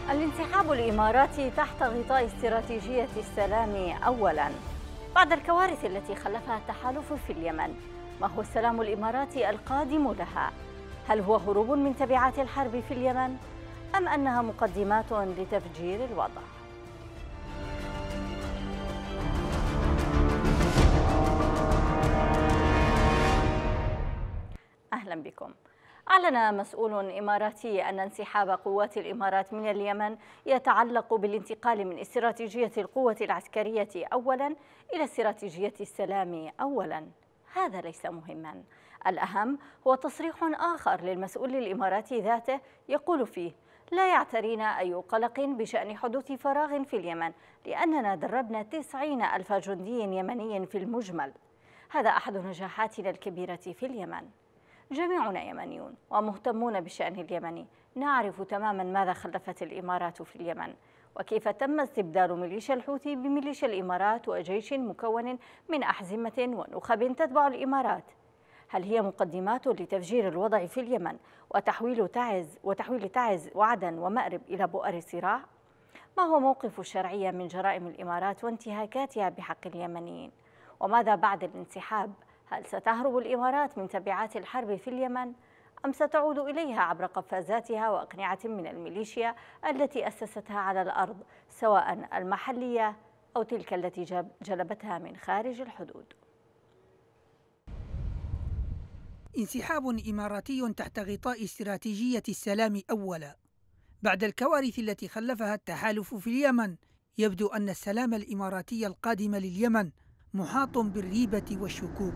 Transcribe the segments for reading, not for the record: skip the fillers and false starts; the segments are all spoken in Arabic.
الانسحاب الإماراتي تحت غطاء استراتيجية السلام أولاً. بعد الكوارث التي خلفها التحالف في اليمن، ما هو السلام الإماراتي القادم لها؟ هل هو هروب من تبعات الحرب في اليمن؟ أم أنها مقدمات لتفجير الوضع؟ أهلا بكم. أعلن مسؤول إماراتي أن انسحاب قوات الإمارات من اليمن يتعلق بالانتقال من استراتيجية القوة العسكرية أولاً إلى استراتيجية السلام أولاً. هذا ليس مهماً، الأهم هو تصريح آخر للمسؤول الإماراتي ذاته يقول فيه: لا يعترينا أي قلق بشأن حدوث فراغ في اليمن، لأننا دربنا 90,000 جندي يمني في المجمل. هذا أحد نجاحاتنا الكبيرة في اليمن. جميعنا يمنيون ومهتمون بالشأن اليمني، نعرف تماما ماذا خلفت الإمارات في اليمن، وكيف تم استبدال ميليشيا الحوثي بميليشيا الإمارات وجيش مكون من أحزمة ونخب تتبع الإمارات. هل هي مقدمات لتفجير الوضع في اليمن وتحويل تعز وعدن ومأرب إلى بؤر صراع؟ ما هو موقف الشرعية من جرائم الإمارات وانتهاكاتها بحق اليمنيين؟ وماذا بعد الانسحاب؟ هل ستهرب الإمارات من تبعات الحرب في اليمن، أم ستعود إليها عبر قفازاتها وأقنعة من الميليشيا التي أسستها على الأرض، سواء المحلية أو تلك التي جلبتها من خارج الحدود؟ انسحاب إماراتي تحت غطاء استراتيجية السلام أولا. بعد الكوارث التي خلفها التحالف في اليمن، يبدو أن السلام الإماراتي القادم لليمن محاط بالريبة والشكوك.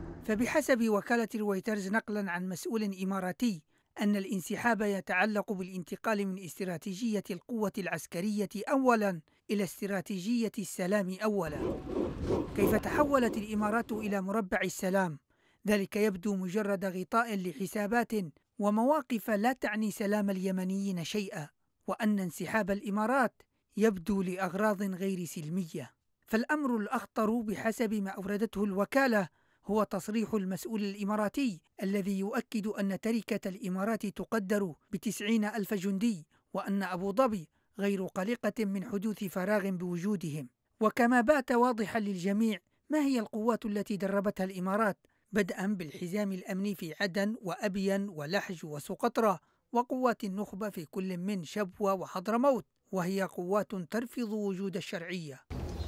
فبحسب وكالة رويترز نقلا عن مسؤول إماراتي أن الانسحاب يتعلق بالانتقال من استراتيجية القوة العسكرية أولا إلى استراتيجية السلام أولا. كيف تحولت الإمارات إلى مربع السلام؟ ذلك يبدو مجرد غطاء لحسابات ومواقف لا تعني سلام اليمنيين شيئا، وأن انسحاب الإمارات يبدو لأغراض غير سلمية. فالأمر الأخطر بحسب ما أوردته الوكالة هو تصريح المسؤول الإماراتي الذي يؤكد أن تركة الإمارات تقدر ب90,000 جندي، وأن أبو ظبي غير قلقة من حدوث فراغ بوجودهم. وكما بات واضحا للجميع ما هي القوات التي دربتها الإمارات، بدءا بالحزام الأمني في عدن وأبين ولحج وسقطرى، وقوات النخبة في كل من شبوة وحضرموت، وهي قوات ترفض وجود الشرعية.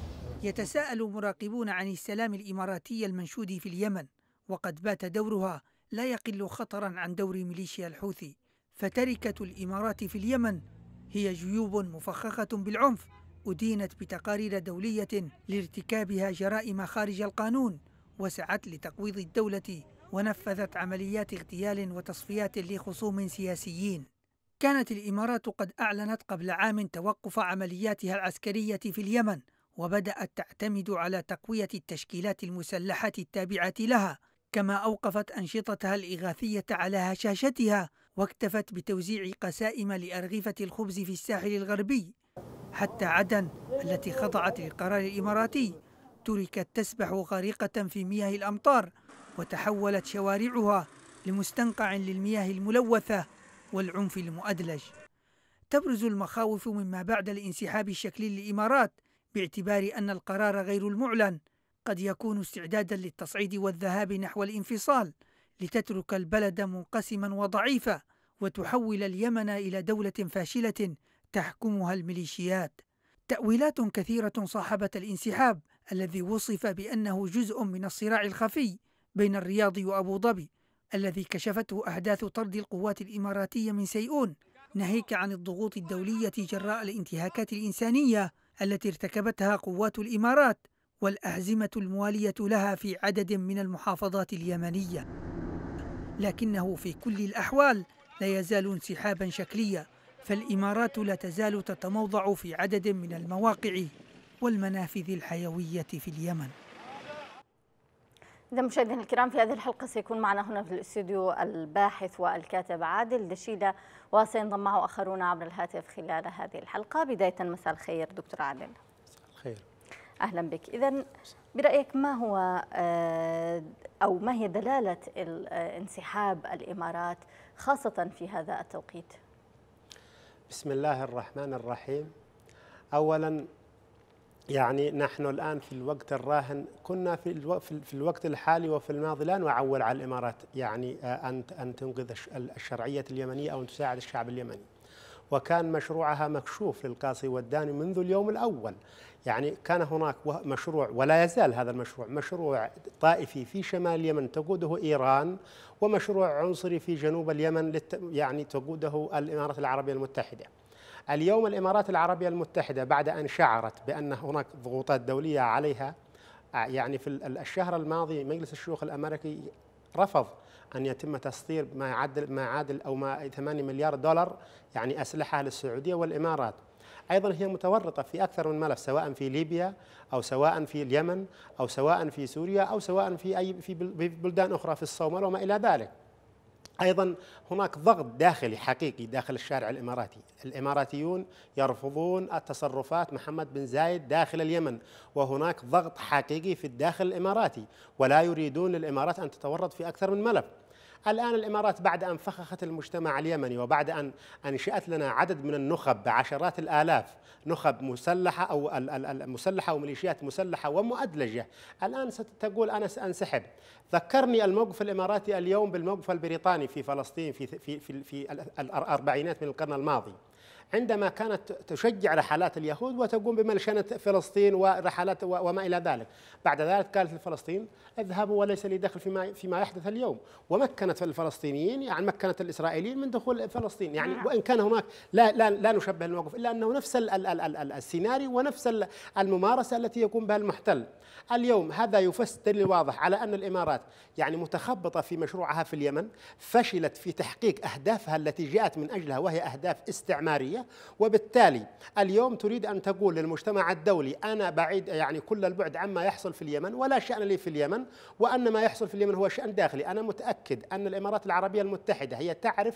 يتساءل مراقبون عن السلام الإماراتي المنشود في اليمن، وقد بات دورها لا يقل خطرا عن دور ميليشيا الحوثي. فتركة الإمارات في اليمن هي جيوب مفخخة بالعنف أدينت بتقارير دولية لارتكابها جرائم خارج القانون، وسعت لتقويض الدولة ونفذت عمليات اغتيال وتصفيات لخصوم سياسيين. كانت الإمارات قد أعلنت قبل عام توقف عملياتها العسكرية في اليمن، وبدأت تعتمد على تقوية التشكيلات المسلحة التابعة لها، كما أوقفت أنشطتها الإغاثية على هشاشتها، واكتفت بتوزيع قسائم لأرغفة الخبز في الساحل الغربي. حتى عدن التي خضعت للقرار الإماراتي تركت تسبح غارقة في مياه الأمطار، وتحولت شوارعها لمستنقع للمياه الملوثة والعنف المؤدلج. تبرز المخاوف مما بعد الانسحاب الشكلي للإمارات، باعتبار أن القرار غير المعلن قد يكون استعدادا للتصعيد والذهاب نحو الانفصال، لتترك البلد منقسما وضعيفا، وتحول اليمن إلى دولة فاشلة تحكمها الميليشيات. تأويلات كثيرة صاحبت الانسحاب الذي وصف بأنه جزء من الصراع الخفي بين الرياض وأبو ظبي، الذي كشفته أحداث طرد القوات الإماراتية من سيئون، ناهيك عن الضغوط الدولية جراء الانتهاكات الإنسانية التي ارتكبتها قوات الإمارات والأحزمة الموالية لها في عدد من المحافظات اليمنية. لكنه في كل الأحوال لا يزال انسحابا شكليا، فالإمارات لا تزال تتموضع في عدد من المواقع والمنافذ الحيوية في اليمن. إذا مشاهدينا الكرام، في هذه الحلقة سيكون معنا هنا في الاستوديو الباحث والكاتب عادل دشيلة، وسينضم معه آخرون عبر الهاتف خلال هذه الحلقة. بداية مساء الخير دكتور عادل. الخير. أهلا بك. إذن برأيك ما هو أو ما هي دلالة انسحاب الإمارات خاصة في هذا التوقيت؟ بسم الله الرحمن الرحيم. أولا يعني نحن الآن في الوقت الراهن، كنا في الوقت الحالي وفي الماضي لا نعول على الإمارات يعني أن تنقذ الشرعية اليمنية أو أن تساعد الشعب اليمني، وكان مشروعها مكشوف للقاصي والداني منذ اليوم الأول. يعني كان هناك مشروع ولا يزال هذا المشروع مشروع طائفي في شمال اليمن تقوده إيران، ومشروع عنصري في جنوب اليمن يعني تقوده الإمارات العربية المتحدة. اليوم الإمارات العربية المتحدة بعد أن شعرت بأن هناك ضغوطات دولية عليها، يعني في الشهر الماضي مجلس الشيوخ الأمريكي رفض أن يتم تصدير ما يعادل أو ما 8 مليار دولار يعني أسلحة للسعودية والإمارات. أيضا هي متورطة في أكثر من ملف، سواء في ليبيا أو سواء في اليمن أو سواء في سوريا أو سواء في بلدان أخرى في الصومال وما إلى ذلك. أيضا هناك ضغط داخلي حقيقي داخل الشارع الإماراتي، الإماراتيون يرفضون التصرفات محمد بن زايد داخل اليمن، وهناك ضغط حقيقي في الداخل الإماراتي ولا يريدون للإمارات أن تتورط في أكثر من ملف. الآن الإمارات بعد أن فخخت المجتمع اليمني وبعد أن أنشأت لنا عدد من النخب بعشرات الآلاف، نخب مسلحة أو مسلحة وميليشيات مسلحة ومؤدلجة، الآن ستقول أنا سأنسحب. ذكرني الموقف الإماراتي اليوم بالموقف البريطاني في فلسطين في الأربعينات من القرن الماضي، عندما كانت تشجع رحلات اليهود وتقوم بملشنة فلسطين ورحلات وما إلى ذلك. بعد ذلك قالت لفلسطين اذهبوا وليس لي دخل فيما يحدث اليوم، ومكنت الفلسطينيين يعني مكنت الإسرائيليين من دخول فلسطين. يعني وإن كان هناك لا نشبه الموقف، إلا أنه نفس السيناريو ونفس الممارسة التي يقوم بها المحتل. اليوم هذا يفسر دليل واضح على أن الإمارات يعني متخبطة في مشروعها في اليمن، فشلت في تحقيق أهدافها التي جاءت من أجلها وهي أهداف استعمارية، وبالتالي اليوم تريد أن تقول للمجتمع الدولي أنا بعيد يعني كل البعد عما يحصل في اليمن ولا شأن لي في اليمن، وأن ما يحصل في اليمن هو شأن داخلي. أنا متأكد أن الإمارات العربية المتحدة هي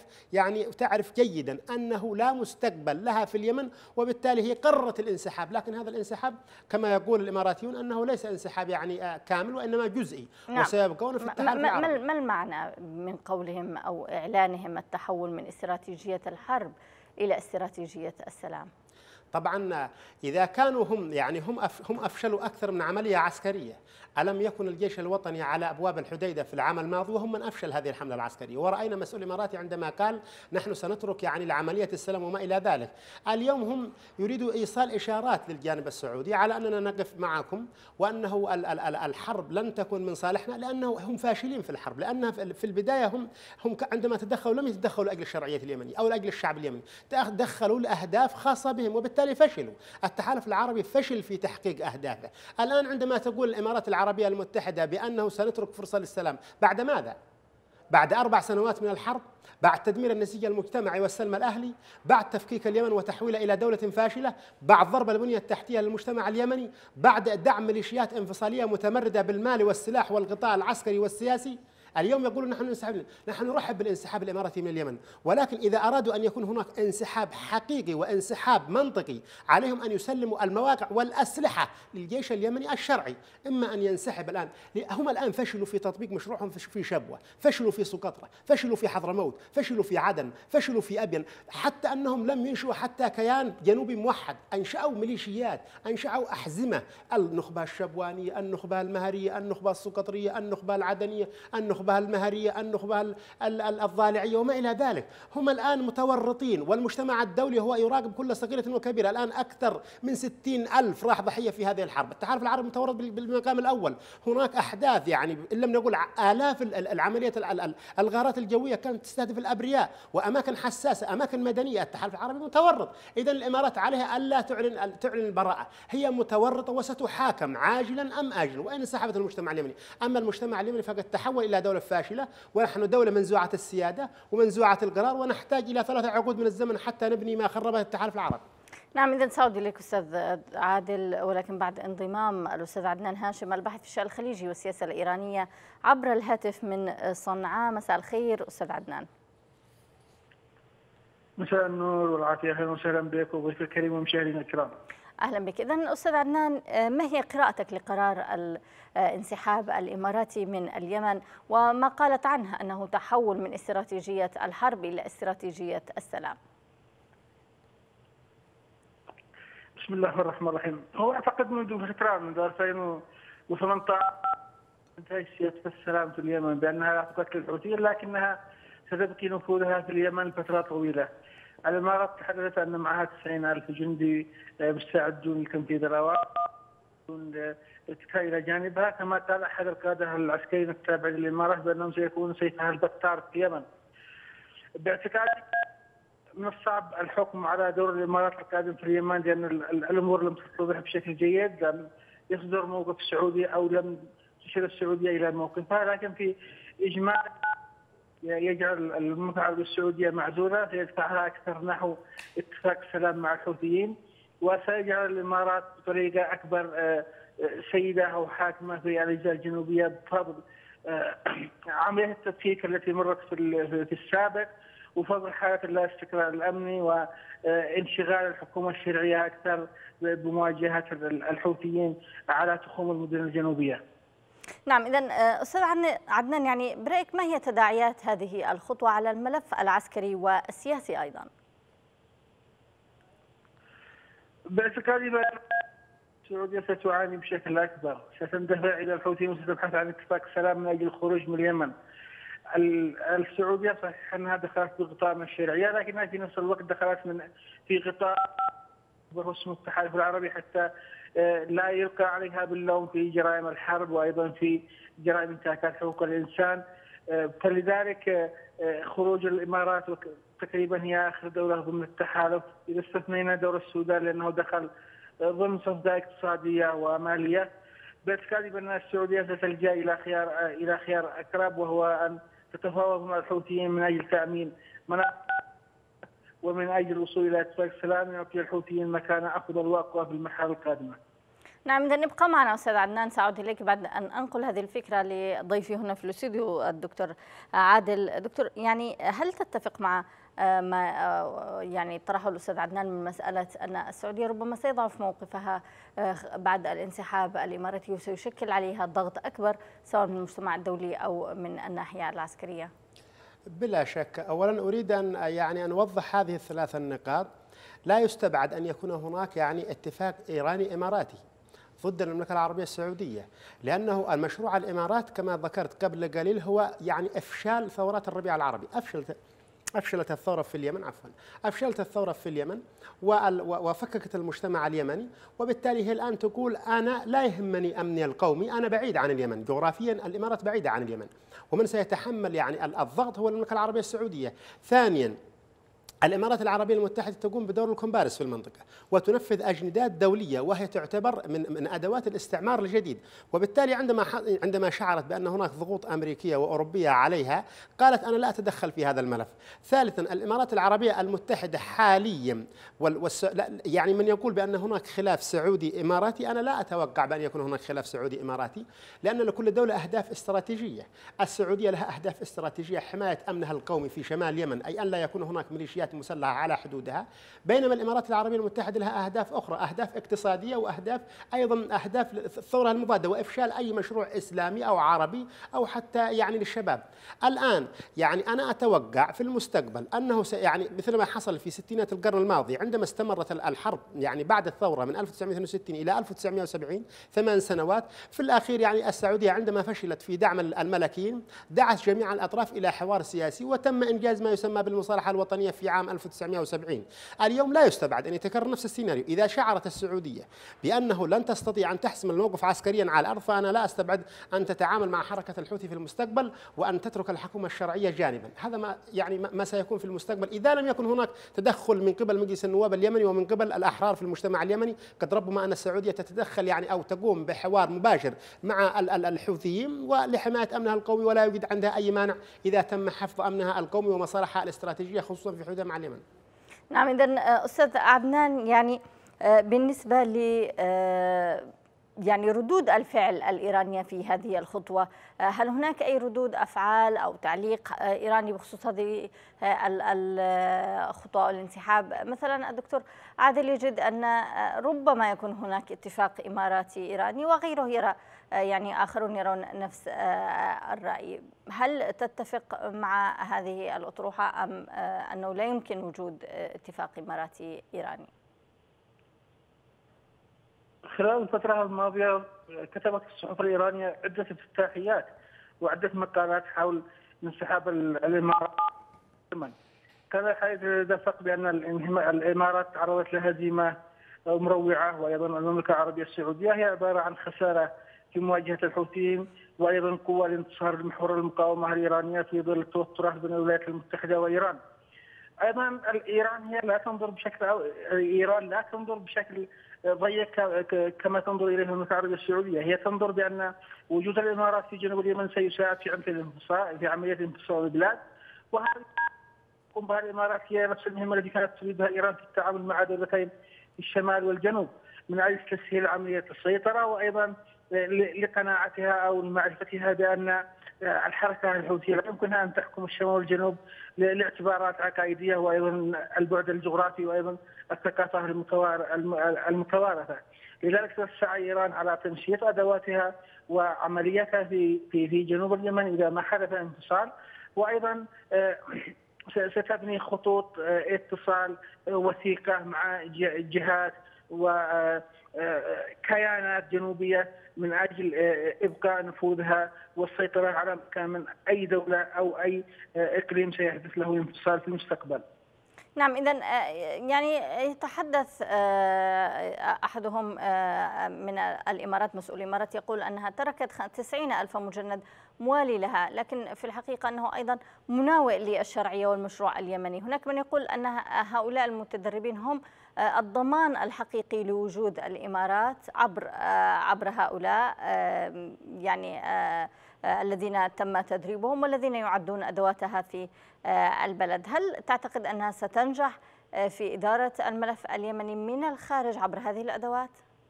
تعرف جيدا أنه لا مستقبل لها في اليمن، وبالتالي هي قررت الانسحاب. لكن هذا الانسحاب كما يقول الإماراتيون أنه ليس انسحاب يعني كامل وإنما جزئي، وسيبقون في التحالف العربي. ما المعنى من قولهم أو إعلانهم التحول من استراتيجية الحرب إلى استراتيجية السلام؟ طبعا إذا كانوا هم أفشلوا أكثر من عملية عسكرية. ألم يكن الجيش الوطني على أبواب الحديدة في العام الماضي وهم من أفشل هذه الحملة العسكرية، ورأينا مسؤول إماراتي عندما قال نحن سنترك يعني لعملية السلام وما إلى ذلك. اليوم هم يريدوا إيصال إشارات للجانب السعودي على أننا نقف معكم، وأنه الحرب لن تكون من صالحنا، لأنه هم فاشلين في الحرب، لأنها في البداية هم عندما تدخلوا لم يتدخلوا لأجل الشرعية اليمنية أو لأجل الشعب اليمني، تدخلوا لأهداف خاصة بهم، وبالتالي فشلوا. التحالف العربي فشل في تحقيق أهدافه. الآن عندما تقول الإمارات العربية المتحدة بأنه سنترك فرصة للسلام، بعد ماذا؟ بعد 4 سنوات من الحرب، بعد تدمير النسيج المجتمعي والسلم الأهلي، بعد تفكيك اليمن وتحويله إلى دولة فاشلة، بعد ضرب البنية التحتية للمجتمع اليمني، بعد دعم ميليشيات انفصالية متمردة بالمال والسلاح والقطاع العسكري والسياسي. اليوم يقولون نحن ننسحب. نحن نرحب بالانسحاب الإماراتي من اليمن، ولكن إذا أرادوا أن يكون هناك انسحاب حقيقي وانسحاب منطقي عليهم أن يسلموا المواقع والأسلحة للجيش اليمني الشرعي. إما أن ينسحب الآن، هم الآن فشلوا في تطبيق مشروعهم في شبوة، فشلوا في سقطرى، فشلوا في حضرموت، فشلوا في عدن، فشلوا في أبين، حتى أنهم لم ينشئوا حتى كيان جنوبي موحد. أنشأوا ميليشيات، أنشأوا أحزمة، النخبة الشبوانية، النخبة المهرية، النخبة السقطرية، النخبة العدنية، النخبة المهرية، النخبة الضالعية وما إلى ذلك. هم الآن متورطين، والمجتمع الدولي هو يراقب كل صغيرة وكبيرة. الآن أكثر من 60,000 راح ضحية في هذه الحرب. التحالف العربي متورط بالمقام الأول. هناك أحداث يعني إن لم نقول آلاف العمليات الغارات الجوية كانت تستهدف الأبرياء وأماكن حساسة، أماكن مدنية. التحالف العربي متورط. إذن الإمارات عليها ألا تعلن البراءة، هي متورطة وستحاكم عاجلا أم آجلا، وإن انسحبت المجتمع اليمني. أما المجتمع اليمني فقد تحول إلى دولة فاشلة، ونحن دولة منزوعة السيادة ومنزوعة القرار، ونحتاج إلى 3 عقود من الزمن حتى نبني ما خربه التحالف العربي. نعم، إذن سأعود إليك أستاذ عادل، ولكن بعد انضمام الأستاذ عدنان هاشم الباحث في الشأن الخليجي والسياسة الإيرانية عبر الهاتف من صنعاء. مساء الخير أستاذ عدنان. مساء النور والعافية، أهلا وسهلا بك وضيف الكريم ومشاهدينا الكرام. أهلا بك. إذن أستاذ عدنان، ما هي قراءتك لقرار الانسحاب الإماراتي من اليمن وما قالت عنه أنه تحول من استراتيجية الحرب إلى استراتيجية السلام؟ بسم الله الرحمن الرحيم. هو اعتقد منذ فتره، منذ 2018 انتهت سياسه السلام في اليمن بانها لا تقتل الحوثيين، لكنها ستبقي نفوذها في اليمن فتره طويله. الامارات تحدثت ان معها 90,000 جندي مستعدون لتنفيذ الاوامر الاتكال الى جانبها، كما قال احد القاده العسكريين التابعين للامارات بانهم سيكونوا سيفها البتار في اليمن. باعتقادي من الصعب الحكم على دور الامارات القادم في اليمن، لان الامور لم تتضح بشكل جيد، لم يصدر موقف سعودي او لم تشير السعوديه الى موقفها، لكن في اجمال يجعل المملكه العربيه السعوديه معزوله، سيدفعها اكثر نحو اتفاق السلام مع الحوثيين، وسيجعل الامارات بطريقه اكبر سيده او حاكمه في الاجزاء الجنوبيه بفضل عمليه التفكيك التي مرت في السابق، وفضل حالة الاستقرار الأمني وانشغال الحكومة الشرعية أكثر بمواجهة الحوثيين على تخوم المدن الجنوبية. نعم، إذن أستاذ عدنان، يعني برأيك ما هي تداعيات هذه الخطوة على الملف العسكري والسياسي أيضا؟ باعتقادي السعودية ستعاني بشكل أكبر، ستندفع إلى الحوثيين وستبحث عن اتفاق سلام من أجل الخروج من اليمن. السعودية صحيح أنها دخلت بغطاء من الشرعية، لكنها في نفس الوقت دخلت في غطاء اسمه التحالف العربي، حتى لا يلقى عليها باللوم في جرائم الحرب وأيضا في جرائم انتهاكات حقوق الإنسان. فلذلك خروج الإمارات تقريبا هي آخر دولة ضمن التحالف، إذا استثنينا دور السودان لأنه دخل ضمن صفقة اقتصادية ومالية. باعتقادي بأن السعودية ستلجأ إلى خيار أقرب، وهو أن تتفاوض مع الحوثيين من أجل تأمين مناطق ومن أجل الوصول إلى اتفاق سلام يعطي الحوثيين مكانة أفضل وأقوى في المرحلة القادمة. نعم، إذا نبقى معنا أستاذ عدنان، سأعود إليك بعد أن أنقل هذه الفكرة لضيفي هنا في الاستوديو الدكتور عادل. دكتور، يعني هل تتفق مع ما يعني طرحه الأستاذ عدنان من مسألة أن السعودية ربما سيضعف موقفها بعد الانسحاب الإماراتي وسيشكل عليها ضغط أكبر سواء من المجتمع الدولي أو من الناحية العسكرية؟ بلا شك. أولا أريد أن أوضح هذه الثلاث النقاط. لا يستبعد أن يكون هناك اتفاق إيراني إماراتي ضد المملكة العربية السعودية، لأنه المشروع الإمارات كما ذكرت قبل قليل هو إفشال ثورات الربيع العربي. أفشلت الثورة في اليمن، أفشلت الثورة في اليمن وفككت المجتمع اليمني، وبالتالي هي الآن تقول أنا لا يهمني أمني القومي، أنا بعيد عن اليمن جغرافيا، الإمارات بعيدة عن اليمن، ومن سيتحمل الضغط هو المملكة العربية السعودية. ثانيا، الإمارات العربية المتحدة تقوم بدور الكومبارس في المنطقة وتنفذ أجندات دولية، وهي تعتبر من أدوات الاستعمار الجديد، وبالتالي عندما شعرت بأن هناك ضغوط أمريكية وأوروبية عليها قالت أنا لا أتدخل في هذا الملف. ثالثا، الإمارات العربية المتحدة حاليا من يقول بأن هناك خلاف سعودي إماراتي، أنا لا أتوقع بأن يكون هناك خلاف سعودي إماراتي، لأن لكل دولة أهداف استراتيجية. السعودية لها أهداف استراتيجية حماية أمنها القومي في شمال اليمن، أي أن لا يكون هناك ميليشيات مسلحة على حدودها، بينما الإمارات العربية المتحدة لها أهداف أخرى، أهداف اقتصادية وأهداف أيضا أهداف الثورة المضادة وإفشال أي مشروع إسلامي أو عربي أو حتى للشباب. الآن أنا أتوقع في المستقبل أنه مثل ما حصل في ستينات القرن الماضي عندما استمرت الحرب بعد الثورة من 1962 إلى 1970 8 سنوات، في الأخير السعودية عندما فشلت في دعم الملكيين دعت جميع الأطراف إلى حوار سياسي وتم إنجاز ما يسمى بالمصالحة الوطنية في عام 1970. اليوم لا يستبعد أن يتكرر نفس السيناريو. إذا شعرت السعودية بأنه لن تستطيع أن تحسم الموقف عسكريا على الأرض، فأنا لا أستبعد أن تتعامل مع حركة الحوثي في المستقبل وأن تترك الحكومة الشرعية جانبا. هذا ما سيكون في المستقبل إذا لم يكن هناك تدخل من قبل مجلس النواب اليمني ومن قبل الأحرار في المجتمع اليمني. قد ربما أن السعودية تتدخل أو تقوم بحوار مباشر مع الحوثيين ولحماية أمنها القومي، ولا يوجد عندها أي مانع إذا تم حفظ أمنها القومي ومصالحها الاستراتيجية خصوصا في حدودها مع اليمن. نعم، إذن أستاذ عدنان، بالنسبة ردود الفعل الإيرانية في هذه الخطوة، هل هناك أي ردود أفعال أو تعليق إيراني بخصوص هذه الخطوة والانسحاب؟ مثلا الدكتور عادل يجد أن ربما يكون هناك اتفاق إماراتي إيراني، وغيره يرى آخرون يرون نفس الرأي. هل تتفق مع هذه الأطروحة أم أنه لا يمكن وجود اتفاق إماراتي إيراني؟ خلال الفترة الماضية كتبت الصحف الإيرانية عدة افتتاحيات وعدة مقالات حول انسحاب الإمارات من اليمن. كان حيث دفق بأن الإمارات تعرضت لهزيمة مروعة، وأيضا المملكة العربية السعودية هي عبارة عن خسارة في مواجهة الحوثيين، وأيضا قوة لانتصار المحور المقاومة الإيرانية في ظل التوترات بين الولايات المتحدة وإيران. ايضا ايران لا تنظر بشكل ضيق كما تنظر اليه المملكه العربيه السعوديه، هي تنظر بان وجود الامارات في جنوب اليمن سيساعد في عمليه انفصال البلاد، وهذه تقوم بها الامارات هي نفس المهمه التي كانت تريدها ايران في التعامل مع دولتين الشمال والجنوب من اجل تسهيل عمليه السيطره، وايضا لقناعتها او لمعرفتها بان الحركه الحوثيه لا يمكنها ان تحكم الشمال والجنوب لاعتبارات عقائديه، وايضا البعد الجغرافي، وايضا الثقافه المتوارثه. لذلك تسعى ايران على تنشيط ادواتها وعملياتها في جنوب اليمن اذا ما حدث انفصال، وايضا ستبني خطوط اتصال وثيقه مع جهات وكيانات جنوبيه من اجل ابقاء نفوذها والسيطره على مكان من اي دوله او اي اقليم سيحدث له انفصال في المستقبل. نعم، إذن يعني يتحدث أحدهم من الإمارات، مسؤول الإمارات، يقول أنها تركت 90,000 مجند موالي لها، لكن في الحقيقة أنه أيضا مناوئ للشرعية والمشروع اليمني. هناك من يقول أن هؤلاء المتدربين هم الضمان الحقيقي لوجود الإمارات عبر هؤلاء يعني الذين تم تدريبهم والذين يعدون أدواتها في البلد. هل تعتقد أنها ستنجح في إدارة الملف اليمني من الخارج عبر هذه الأدوات؟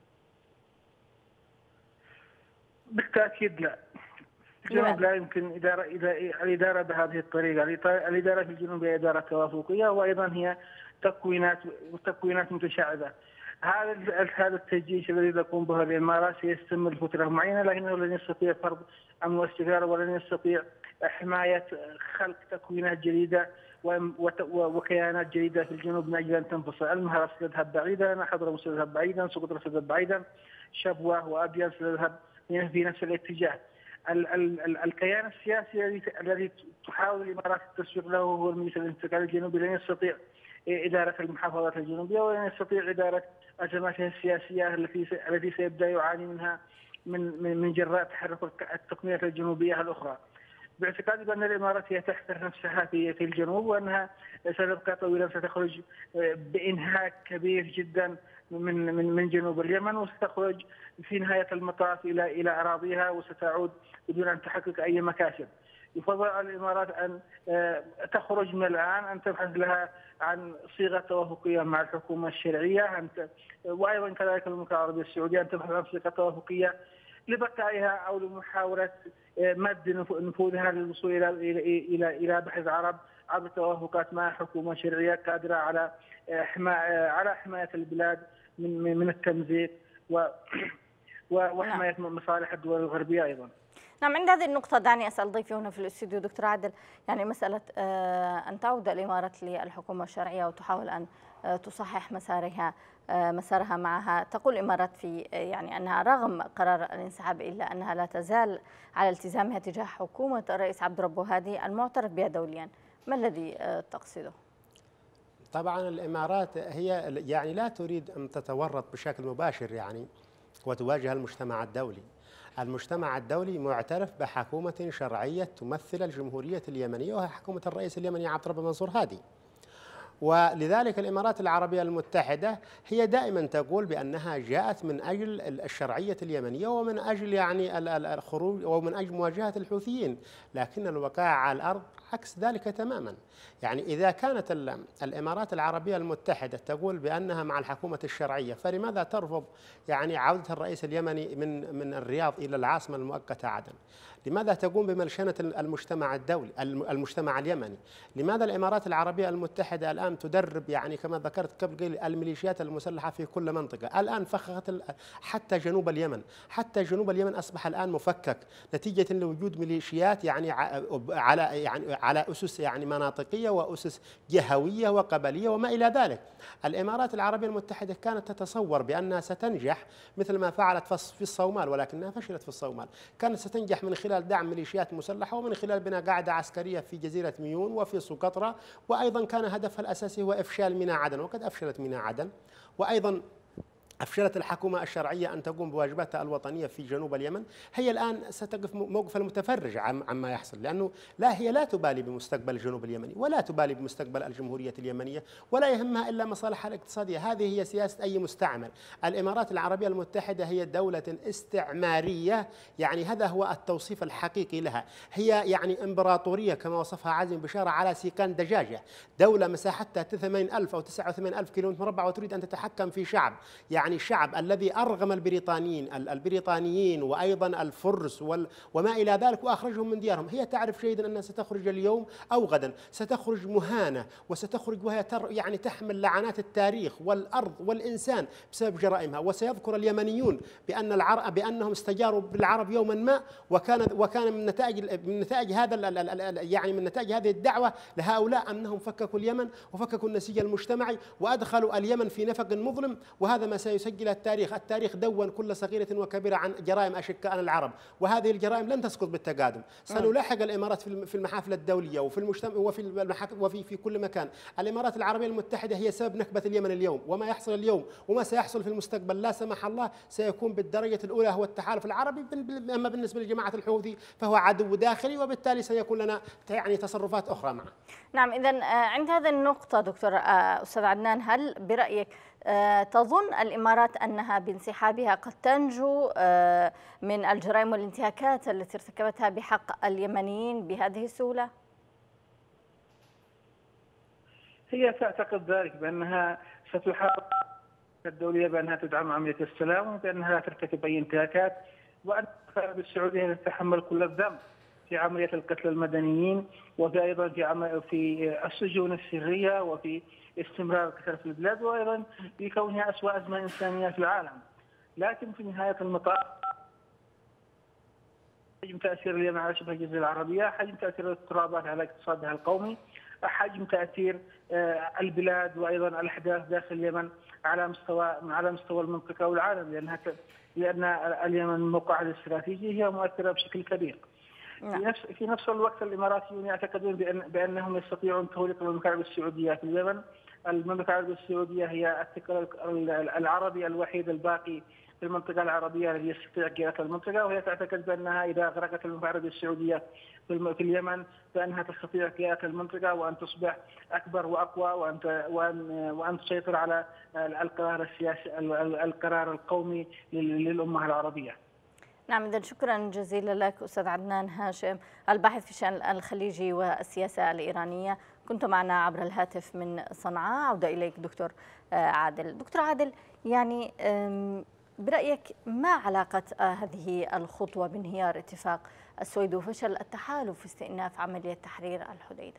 بالتأكيد لا. الجنوب لا يمكن الإدارة بهذه الطريقة. الإدارة في الجنوب هي إدارة توافقية، وأيضا هي تكوينات متشعبة. هذا التجيش الذي تقوم به الإمارات سيستمر لفترة معينة، لكنه لن يستطيع فرض أمن واستقرار، ولن يستطيع حماية خلق تكوينات جديدة وكيانات جديدة في الجنوب من أجل أن تنفصل. المهرة ستذهب بعيدا، حضرموت ستذهب بعيدا، سقطرى ستذهب بعيدا، شبوة وأبيض ستذهب في نفس الاتجاه. الكيان السياسي الذي تحاول الإمارات التسويق له هو المجلس الانتقالي الجنوبي، لن يستطيع إدارة المحافظات الجنوبية، ولن يستطيع إدارة أزماتها السياسية التي سيبدأ يعاني منها من جراء تحرك التقنيات الجنوبية الأخرى. باعتقادي بأن الإمارات هي تحتر نفسها في الجنوب، وأنها ستبقى طويلا، ستخرج بإنهاك كبير جدا من جنوب اليمن، وستخرج في نهاية المطاف إلى أراضيها، وستعود بدون أن تحقق أي مكاسب. يفضل على الإمارات أن تخرج من الآن، أن تبحث لها عن صيغة توافقية مع الحكومة الشرعية، وأيضا كذلك المملكة العربية السعودية أن تبحث عن صيغة توافقية لبقائها أو لمحاولة مد نفوذها للوصول إلى بحث عرب عبر توافقات مع حكومة شرعية قادرة على حماية البلاد من التمزيق وحماية مصالح الدول الغربية أيضا. نعم، عند هذه النقطة دعني أسأل ضيفي هنا في الاستوديو دكتور عادل، يعني مسألة أن تعود الإمارات للحكومة الشرعية وتحاول أن تصحح مسارها معها. تقول الإمارات في يعني أنها رغم قرار الانسحاب إلا أنها لا تزال على التزامها تجاه حكومة الرئيس عبد ربه هادي المعترف بها دوليا. ما الذي تقصده؟ طبعا الإمارات هي يعني لا تريد أن تتورط بشكل مباشر يعني وتواجه المجتمع الدولي. المجتمع الدولي معترف بحكومة شرعية تمثل الجمهورية اليمنية، وهي حكومة الرئيس اليمني عبد ربه منصور هادي. ولذلك الإمارات العربية المتحدة هي دائما تقول بأنها جاءت من أجل الشرعية اليمنية ومن أجل يعني الخروج ومن أجل مواجهة الحوثيين، لكن الواقع على الأرض عكس ذلك تماما. يعني إذا كانت الإمارات العربية المتحدة تقول بأنها مع الحكومة الشرعية، فلماذا ترفض يعني عودة الرئيس اليمني من الرياض إلى العاصمة المؤقتة عدن؟ لماذا تقوم بملشنة المجتمع الدولي المجتمع اليمني؟ لماذا الإمارات العربية المتحدة الآن تدرب يعني كما ذكرت قبل قليل الميليشيات المسلحة في كل منطقة؟ الآن فخخت حتى جنوب اليمن، حتى جنوب اليمن أصبح الآن مفكك نتيجة لوجود ميليشيات يعني على أسس يعني مناطقية وأسس جهوية وقبلية وما إلى ذلك. الإمارات العربية المتحدة كانت تتصور بأنها ستنجح مثل ما فعلت في الصومال، ولكنها فشلت في الصومال. كانت ستنجح من خلال دعم ميليشيات مسلحة ومن خلال بناء قاعدة عسكرية في جزيرة ميون وفي سقطرى، وأيضا كان هدفها الأساسي هو إفشال ميناء عدن، وقد أفشلت ميناء عدن. وأيضا أفشلت الحكومة الشرعية أن تقوم بواجباتها الوطنية في جنوب اليمن. هي الآن ستقف موقف المتفرج عما يحصل، لأنه هي لا تبالي بمستقبل الجنوب اليمني ولا تبالي بمستقبل الجمهورية اليمنية، ولا يهمها إلا مصالحها الاقتصادية. هذه هي سياسة أي مستعمر. الإمارات العربية المتحدة هي دولة استعمارية، يعني هذا هو التوصيف الحقيقي لها. هي يعني إمبراطورية كما وصفها عازم بشارة على سيقان دجاجة، دولة مساحتها 8000 أو 89,000 كيلومتر مربع، وتريد أن تتحكم في شعب، يعني الشعب الذي أرغم البريطانيين وأيضا الفرس وما إلى ذلك وأخرجهم من ديارهم. هي تعرف جيدا أنها ستخرج اليوم أو غدا، ستخرج مهانة، وستخرج وهي يعني تحمل لعنات التاريخ والأرض والإنسان بسبب جرائمها. وسيذكر اليمنيون بأنهم استجاروا بالعرب يوما ما، وكان من نتائج هذه الدعوة لهؤلاء أنهم فككوا اليمن وفككوا النسيج المجتمعي وأدخلوا اليمن في نفق مظلم. وهذا ما سيسجل التاريخ دون كل صغيرة وكبيرة عن جرائم أشقائنا العرب، وهذه الجرائم لن تسقط بالتقادم. سنلاحق الإمارات في المحافل الدولية وفي المجتمع وفي كل مكان. الإمارات العربية المتحدة هي سبب نكبة اليمن اليوم، وما يحصل اليوم وما سيحصل في المستقبل لا سمح الله سيكون بالدرجة الأولى هو التحالف العربي. أما بالنسبة لجماعة الحوثي فهو عدو داخلي، وبالتالي سيكون لنا يعني تصرفات أخرى معه. نعم، إذن عند هذه النقطة دكتور أستاذ عدنان، هل برأيك تظن الإمارات أنها بانسحابها قد تنجو من الجرائم والانتهاكات التي ارتكبتها بحق اليمنيين بهذه السهولة؟ هي تعتقد ذلك، بأنها ستحاول الدولية بأنها تدعم عملية السلام، وبأنها لا ترتكب أي انتهاكات، وأن السعودية تتحمل كل الذنب في عملية القتل المدنيين، وفي أيضا في السجون السرية، وفي استمرار القتل في البلاد، وأيضا في كونها أسوأ أزمة إنسانية في العالم. لكن في نهاية المطاف حجم تأثير اليمن على شبه الجزيرة العربية، حجم تأثير الاضطرابات على اقتصادها القومي، حجم تأثير البلاد وأيضا الأحداث داخل اليمن على مستوى المنطقة والعالم، لأن اليمن موقعها الاستراتيجي هي مؤثرة بشكل كبير. في نفس الوقت الإماراتيون يعتقدون بأنهم يستطيعون تغليق المملكة العربية السعودية في اليمن. المملكة العربية السعودية هي الثقل العربي الوحيد الباقي في المنطقة العربية الذي يستطيع قيادة المنطقة، وهي تعتقد بأنها إذا أغرقت المملكة العربية السعودية في اليمن فإنها تستطيع قيادة المنطقة وأن تصبح أكبر وأقوى، وأن تسيطر على القرار السياسي القرار القومي للأمة العربية. نعم، إذن شكرا جزيلا لك أستاذ عدنان هاشم، الباحث في الشأن الخليجي والسياسة الإيرانية، كنت معنا عبر الهاتف من صنعاء. عودة إليك دكتور عادل. دكتور عادل، يعني برأيك ما علاقة هذه الخطوة بانهيار اتفاق السويد وفشل التحالف في استئناف عملية تحرير الحديدة؟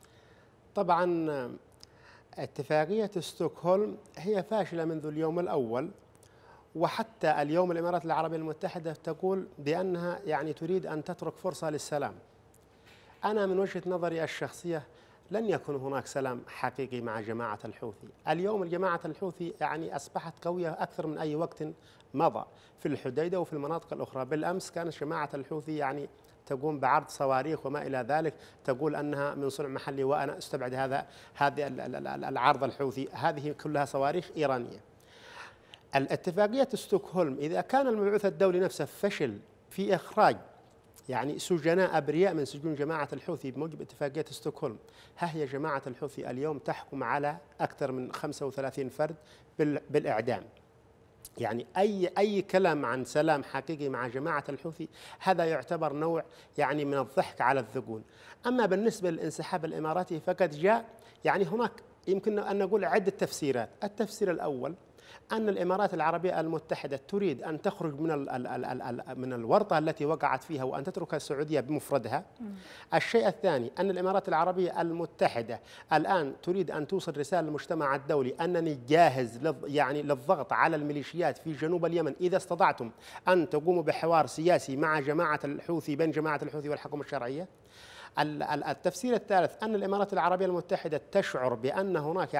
طبعا اتفاقية ستوكهولم هي فاشلة منذ اليوم الأول، وحتى اليوم الإمارات العربية المتحدة تقول بأنها يعني تريد أن تترك فرصة للسلام. أنا من وجهة نظري الشخصية لن يكون هناك سلام حقيقي مع جماعة الحوثي. اليوم الجماعة الحوثي يعني أصبحت قوية أكثر من أي وقت مضى في الحديدة وفي المناطق الأخرى. بالأمس كانت جماعة الحوثي يعني تقوم بعرض صواريخ وما إلى ذلك، تقول أنها من صنع محلي، وأنا أستبعد هذا العرض الحوثي، هذه كلها صواريخ إيرانية. الاتفاقية ستوكهولم إذا كان المبعوث الدولي نفسه فشل في إخراج يعني سجناء أبرياء من سجون جماعة الحوثي بموجب اتفاقية ستوكهولم، ها هي جماعة الحوثي اليوم تحكم على أكثر من 35 فرد بالإعدام. يعني أي كلام عن سلام حقيقي مع جماعة الحوثي هذا يعتبر نوع يعني من الضحك على الذقون. أما بالنسبة للانسحاب الإماراتي فقد جاء يعني هناك يمكن أن نقول عدة تفسيرات. التفسير الأول أن الإمارات العربية المتحدة تريد أن تخرج من الورطة التي وقعت فيها وأن تترك السعودية بمفردها. الشيء الثاني أن الإمارات العربية المتحدة الآن تريد أن توصل رسالة للمجتمع الدولي أنني جاهز للضغط على الميليشيات في جنوب اليمن إذا استطعتم أن تقوموا بحوار سياسي مع جماعة الحوثي، بين جماعة الحوثي والحكومة الشرعية. التفسير الثالث أن الإمارات العربية المتحدة تشعر بأن هناك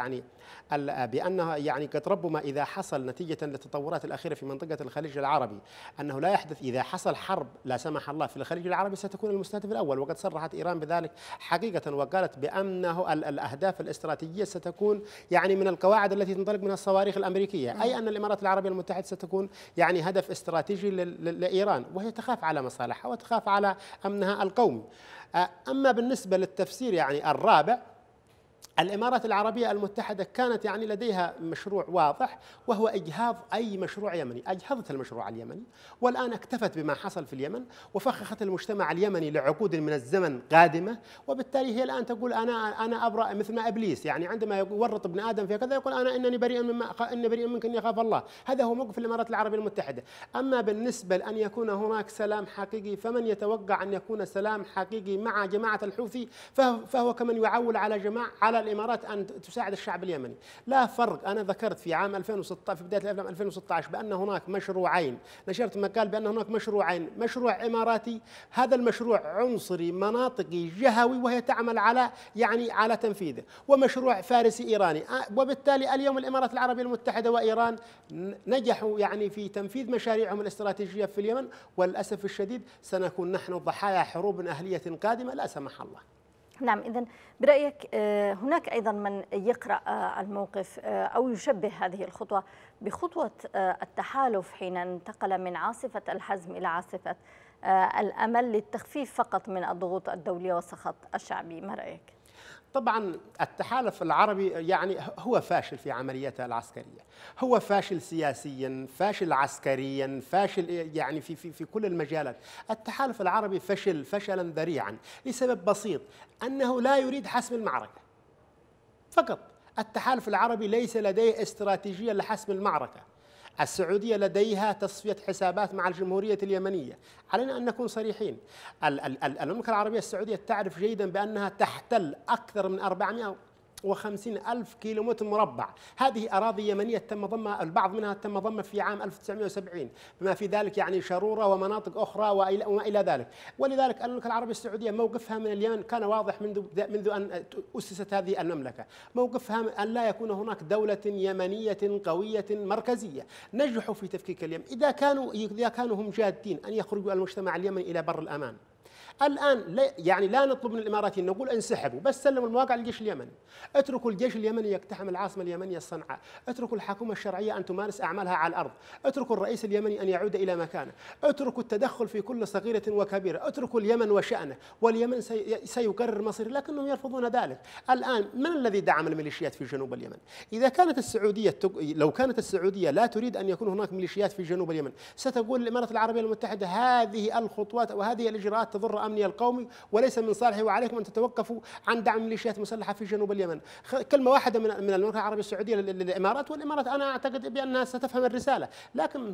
بأنها قد ربما إذا حصل نتيجة للتطورات الأخيرة في منطقة الخليج العربي أنه لا يحدث إذا حصل حرب لا سمح الله في الخليج العربي ستكون المستهدف الأول، وقد صرحت إيران بذلك حقيقة وقالت بأنه الأهداف الاستراتيجية ستكون من القواعد التي تنطلق منها الصواريخ الأمريكية، أي أن الإمارات العربية المتحدة ستكون هدف استراتيجي لإيران، وهي تخاف على مصالحها وتخاف على أمنها القومي. أما بالنسبة للتفسير الرابع، الإمارات العربية المتحدة كانت لديها مشروع واضح وهو إجهاض أي مشروع يمني، أجهضت المشروع اليمني والآن اكتفت بما حصل في اليمن وفخخت المجتمع اليمني لعقود من الزمن قادمة، وبالتالي هي الآن تقول أنا أبرأ مثل ما إبليس، عندما يورط ابن آدم في كذا يقول إني بريء منك إني أخاف الله. هذا هو موقف الإمارات العربية المتحدة. أما بالنسبة لأن يكون هناك سلام حقيقي، فمن يتوقع أن يكون سلام حقيقي مع جماعة الحوثي فهو كمن يعول على الإمارات أن تساعد الشعب اليمني. لا فرق. أنا ذكرت في عام 2016 في بداية العام 2016 بأن هناك مشروعين، نشرت مقال بأن هناك مشروعين، مشروع إماراتي، هذا المشروع عنصري مناطقي جهوي وهي تعمل على تنفيذه، ومشروع فارسي إيراني. وبالتالي اليوم الإمارات العربية المتحدة وإيران نجحوا في تنفيذ مشاريعهم الاستراتيجية في اليمن، وللأسف الشديد سنكون نحن ضحايا حروب أهلية قادمة لا سمح الله. نعم، إذن برأيك هناك أيضا من يقرأ الموقف أو يشبه هذه الخطوة بخطوة التحالف حين انتقل من عاصفة الحزم إلى عاصفة الأمل للتخفيف فقط من الضغوط الدولية والسخط الشعبي. ما رأيك؟ طبعا التحالف العربي هو فاشل في عملياته العسكرية، هو فاشل سياسيا، فاشل عسكريا، فاشل في كل المجالات. التحالف العربي فشل فشلا ذريعا لسبب بسيط، أنه لا يريد حسم المعركة فقط. التحالف العربي ليس لديه استراتيجية لحسم المعركة. السعودية لديها تصفية حسابات مع الجمهورية اليمنية. علينا أن نكون صريحين. المملكة العربية السعودية تعرف جيدا بأنها تحتل أكثر من 450 ألف كيلومتر مربع. هذه أراضي يمنية تم ضمها، البعض منها تم ضمها في عام 1970، بما في ذلك شرورة ومناطق أخرى وما إلى ذلك. ولذلك المملكة العربية السعودية موقفها من اليمن كان واضح منذ أن أسست هذه المملكة، موقفها أن لا يكون هناك دولة يمنية قوية مركزية. نجحوا في تفكيك اليمن إذا كانوا هم جادين أن يخرجوا المجتمع اليمني إلى بر الأمان. الآن لا نطلب من الإماراتيين نقول انسحبوا، بس سلموا المواقع للجيش اليمني، اتركوا الجيش اليمني يقتحم العاصمة اليمنية صنعاء، اتركوا الحكومة الشرعية أن تمارس أعمالها على الأرض، اتركوا الرئيس اليمني أن يعود إلى مكانه، اتركوا التدخل في كل صغيرة وكبيرة، اتركوا اليمن وشأنه، واليمن سيقرر مصيره، لكنهم يرفضون ذلك. الآن من الذي دعم الميليشيات في جنوب اليمن؟ إذا كانت السعودية لو كانت السعودية لا تريد أن يكون هناك ميليشيات في جنوب اليمن ستقول الإمارات العربية المتحدة هذه الخطوات وهذه الإجراءات تضر أمني القومي وليس من صالحي، وعليكم أن تتوقفوا عن دعم ميليشيات مسلحة في جنوب اليمن. كلمة واحدة من المملكة العربية السعودية للإمارات، والإمارات أنا أعتقد بأنها ستفهم الرسالة، لكن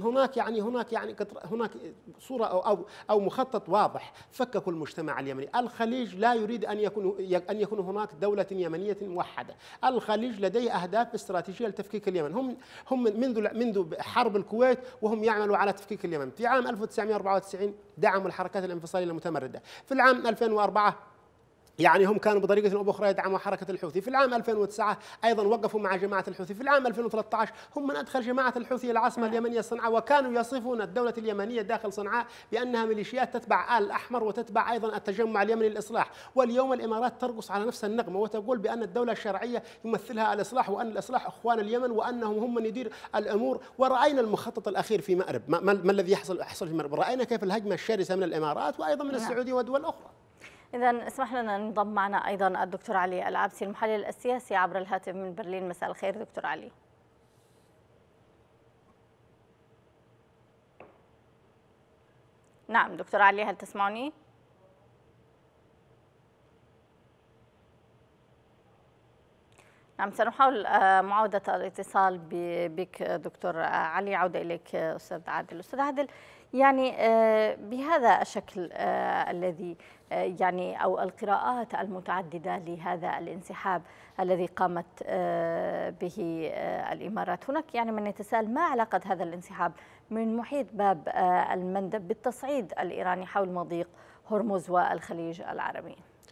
هناك صورة أو مخطط واضح. فككوا المجتمع اليمني. الخليج لا يريد أن يكون هناك دولة يمنية موحدة. الخليج لديه أهداف استراتيجية لتفكيك اليمن. هم منذ حرب الكويت وهم يعملوا على تفكيك اليمن. في عام 1994 دعموا الحركات الانفصالية المتمردة. في العام 2004 هم كانوا بطريقة أو بأخرى يدعموا حركة الحوثي. في العام 2009 أيضا وقفوا مع جماعة الحوثي. في العام 2013 هم من أدخل جماعة الحوثي العاصمة اليمنية صنعاء، وكانوا يصفون الدولة اليمنية داخل صنعاء بأنها ميليشيات تتبع آل الأحمر وتتبع أيضا التجمع اليمني للإصلاح. واليوم الإمارات ترقص على نفس النغمة وتقول بأن الدولة الشرعية يمثلها الإصلاح، وأن الإصلاح أخوان اليمن وأنهم هم من يدير الأمور. ورأينا المخطط الأخير في مأرب، ما الذي يحصل في مأرب. رأينا كيف الهجمة الشرسة من الإمارات وأيضا من السعودية ودول أخرى. إذا اسمح لنا ننضم معنا أيضا الدكتور علي العبسي المحلل السياسي عبر الهاتف من برلين. مساء الخير دكتور علي. نعم دكتور علي، هل تسمعني؟ نعم، سنحاول معاودة الاتصال بك دكتور علي. عودة إليك أستاذ عادل. أستاذ عادل، بهذا الشكل الذي أو القراءات المتعددة لهذا الانسحاب الذي قامت به الإمارات، هناك من يتساءل ما علاقة هذا الانسحاب من محيط باب المندب بالتصعيد الإيراني حول مضيق هرمز والخليج العربي؟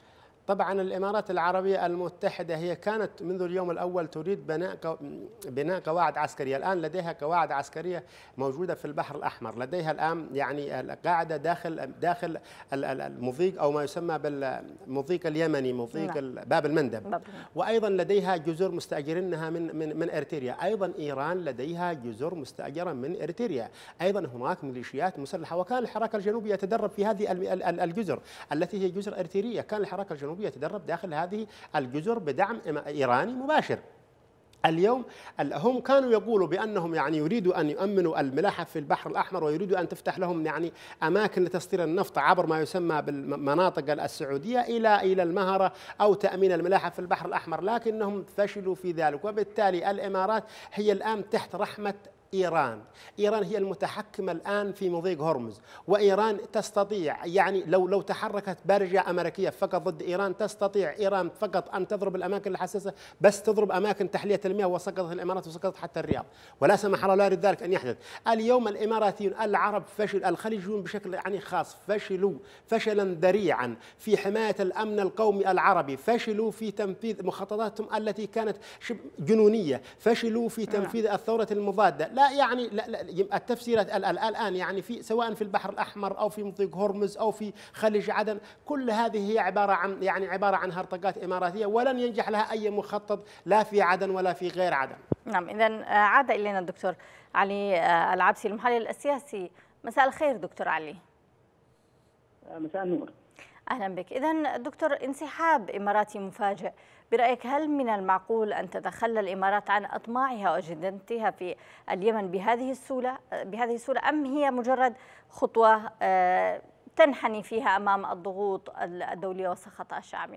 طبعا الإمارات العربية المتحدة هي كانت منذ اليوم الأول تريد بناء قواعد عسكرية. الآن لديها قواعد عسكرية موجودة في البحر الأحمر، لديها الآن يعني قاعدة داخل المضيق أو ما يسمى بالمضيق اليمني، مضيق باب المندب، وأيضا لديها جزر مستأجرينها من إريتريا. أيضا إيران لديها جزر مستأجرة من إريتريا، أيضا هناك ميليشيات مسلحة، وكان الحراك الجنوبي يتدرب في هذه الجزر التي هي جزر إريترية. كان الحراك الجنوبي يتدرب داخل هذه الجزر بدعم إيراني مباشر. اليوم هم كانوا يقولوا بأنهم يعني يريدوا أن يؤمنوا الملاحة في البحر الأحمر، ويريدوا أن تفتح لهم يعني أماكن لتصدير النفط عبر ما يسمى بالمناطق السعودية إلى المهرة أو تأمين الملاحة في البحر الأحمر، لكنهم فشلوا في ذلك. وبالتالي الإمارات هي الآن تحت رحمة إيران هي المتحكمة الآن في مضيق هرمز، وإيران تستطيع يعني لو تحركت بارجة أمريكية فقط ضد إيران، تستطيع إيران فقط أن تضرب الأماكن الحساسة، بس تضرب أماكن تحلية المياه، وسقطت الإمارات وسقطت حتى الرياض، ولا سمح الله لا يريد ذلك أن يحدث. اليوم الإماراتيون العرب الخليجيون بشكل يعني خاص فشلوا فشلا ذريعا في حماية الأمن القومي العربي، فشلوا في تنفيذ مخططاتهم التي كانت جنونية، فشلوا في تنفيذ الثورة المضادة. لا يعني لا التفسيرات الآن يعني سواء في البحر الأحمر أو في مضيق هرمز أو في خليج عدن، كل هذه هي عبارة عن هرطقات إماراتية، ولن ينجح لها أي مخطط لا في عدن ولا في غير عدن. نعم، إذن عاد إلينا الدكتور علي العبسي المحلل السياسي. مساء الخير دكتور علي. مساء النور. أهلا بك. إذن دكتور، انسحاب إماراتي مفاجئ، برأيك هل من المعقول أن تتخلى الإمارات عن أطماعها وأجندتها في اليمن بهذه السهولة أم هي مجرد خطوة تنحني فيها أمام الضغوط الدولية والسخط الشعبي؟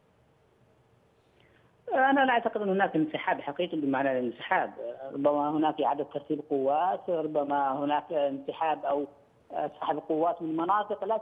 أنا لا أعتقد أن هناك انسحاب حقيقي بمعنى الانسحاب، ربما هناك إعادة ترتيب قوات، ربما هناك انسحاب أو سحب قوات من مناطق لا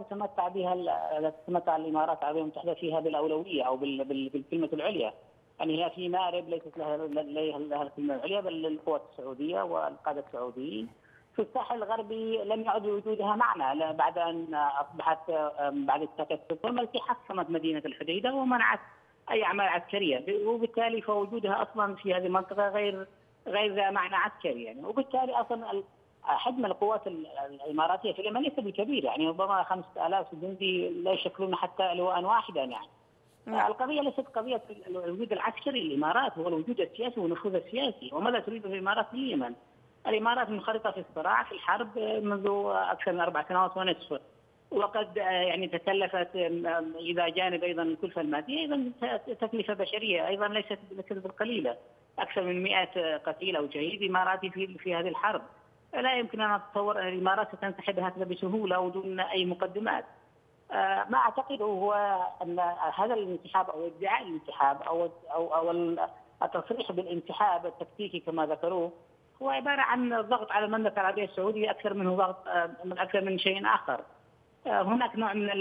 تتمتع الامارات العربيه المتحده فيها بالاولويه او بالكلمه العليا. يعني هي في مأرب ليست لها الكلمه العليا، بل القوات السعوديه والقاده السعوديين. في الساحل الغربي لم يعد وجودها معنا بعد ان اصبحت بعد التكتل التي حصنت مدينه الحديده ومنعت اي اعمال عسكريه، وبالتالي فوجودها اصلا في هذه المنطقه غير ذا معنى عسكري يعني. وبالتالي اصلا حجم القوات الاماراتيه في اليمن ليس بكبير، يعني ربما 5000 جندي لا يشكلون حتى لواء واحدا يعني. القضيه ليست قضيه الوجود العسكري للامارات، هو الوجود السياسي والنفوذ السياسي. وماذا تريد الامارات في اليمن؟ الامارات منخرطه في الصراع في الحرب منذ اكثر من 4 سنوات ونصف، وقد يعني تكلفت اذا جانب ايضا الكلفه الماديه ايضا تكلفه بشريه ايضا ليست بالقليله، اكثر من 100 قتيل او شهيد اماراتي في هذه الحرب. لا يمكن أن أتصور أن الإمارات ستنسحب هكذا بسهولة ودون أي مقدمات. ما أعتقده هو أن هذا الانسحاب أو ادعاء الانسحاب أو التصريح بالانسحاب التكتيكي كما ذكروه هو عبارة عن ضغط على المملكة العربية السعودية أكثر منه ضغط من أكثر من شيء آخر. هناك نوع من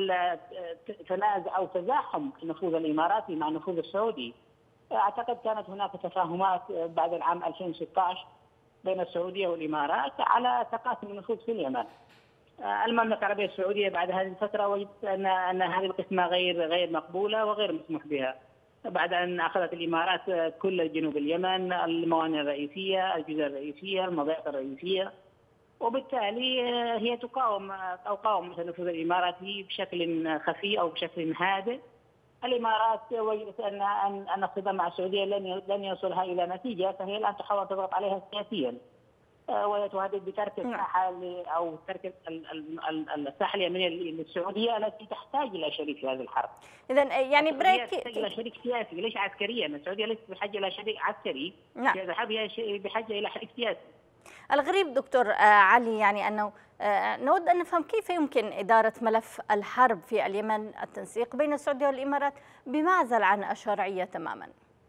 التنازع أو تزاحم النفوذ الإماراتي مع النفوذ السعودي. أعتقد كانت هناك تفاهمات بعد العام 2016 بين السعودية والإمارات على تقاسم النفوذ في اليمن. المملكة العربية السعودية بعد هذه الفترة وجدت أن هذه القسمة غير مقبولة وغير مسموح بها، بعد أن أخذت الإمارات كل جنوب اليمن، الموانئ الرئيسية، الجزر الرئيسية، المضيق الرئيسية، وبالتالي هي تقاوم النفوذ الإماراتي بشكل خفي أو بشكل هادئ. الامارات وجدت ان الصدام مع السعوديه لن يوصلها الى نتيجه، فهي الان تحاول تضغط عليها سياسيا وتهدد بترك الساحه او ترك الساحه اليمنيه للسعوديه التي تحتاج الى شريك في هذه الحرب. اذا يعني بريك تحتاج الى شريك سياسي ليس عسكريا، السعوديه ليست بحاجه الى شريك عسكري في هذا الحرب، هي بحاجه الى شريك سياسي. الغريب دكتور علي يعني أنه نود أن نفهم كيف يمكن إدارة ملف الحرب في اليمن، التنسيق بين السعودية والإمارات بمعزل عن الشرعية تماما.